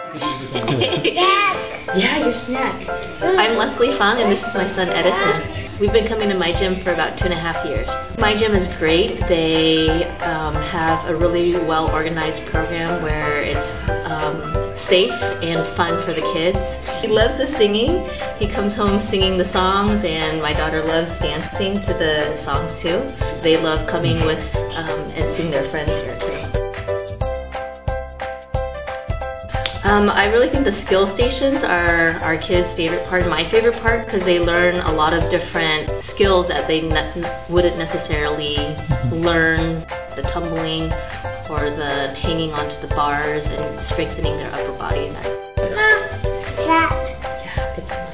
Yeah, your snack. I'm Leslie Fung and this is my son Edison. We've been coming to my gym for about 2.5 years. My gym is great. They have a really well organized program where it's safe and fun for the kids. He loves the singing. He comes home singing the songs, and my daughter loves dancing to the songs too. They love coming with and seeing their friends here too. I really think the skill stations are our kids' favorite part, my favorite part, because they learn a lot of different skills that they wouldn't necessarily learn, the tumbling or the hanging onto the bars and strengthening their upper body. Yeah, it's